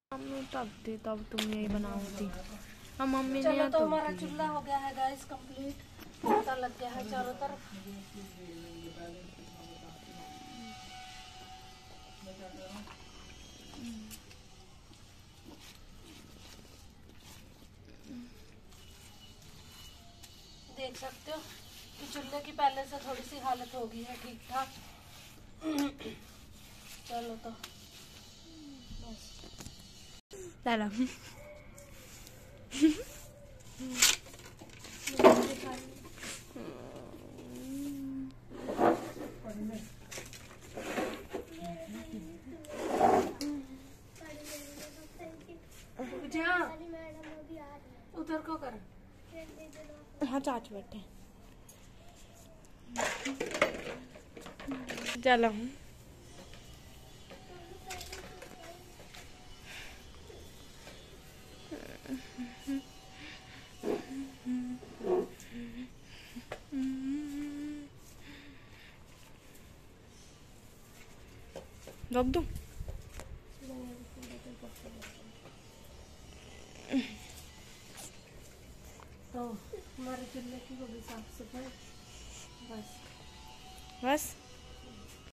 Mummy तब थी तब तुम यही बनाओगी। हम मम्मी चलो नहीं तो हमारा चूल्हा हो गया है गाइस कंप्लीट। पता लग गया है चारों तरफ। देख सकते हो कि चूल्हे की पहले से थोड़ी सी हालत हो गई है ठीक ठाक। चलो तो चलो उधर को कर। हाँ चाच बैठे चलो रख दूँ। तो हमारे चूल्हे की होगी साफ सफाई बस। बस